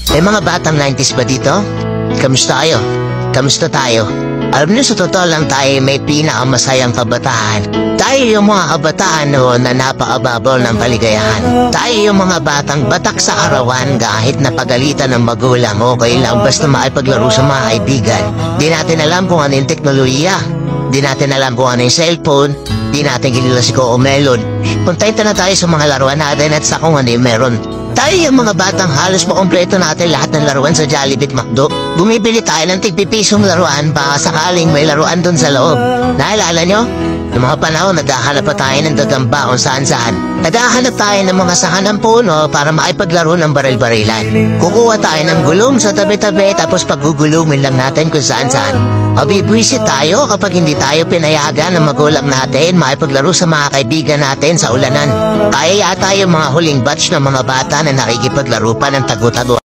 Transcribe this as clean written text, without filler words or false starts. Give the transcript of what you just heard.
May mga batang 90s ba dito? Kamusta kayo? Kamusta tayo? Alam niyo, sa totoo lang tayo may pinakamasayang kabataan. Tayo yung mga kabataan noon na napakababol ng paligayahan. Tayo yung mga batang batak sa arawan kahit napagalitan ng magulang, okay lang basta makipaglaro sa mga kaibigan. Di natin alam kung ano yung teknolohiya. Di natin alam kung ano yung cellphone. Di natin kilala si Coco Melon. Puntayin na tayo sa mga laruan natin at sa kung ano yung meron. Tayo yung mga batang halos makompleto natin lahat ng laruan sa Jollibee McDo. Bumibili tayo ng tig-pipisong laruan baka sakaling may laruan dun sa loob. Naalala nyo? Noong mga panahon, naghahanap pa tayo ng gagamba kung saan-saan. Naghahanap tayo ng mga saka ng puno para makipaglaro ng baril-barilan. Kukuha tayo ng gulong sa tabi-tabi tapos paggugulumin lang natin kung saan-saan. Mabibwisit tayo kapag hindi tayo pinayagan ng magulang natin makipaglaro sa mga kaibigan natin sa ulanan. Kaya yata yung mga huling batch ng mga bata na nakikipaglaro pa ng tagu-tagu.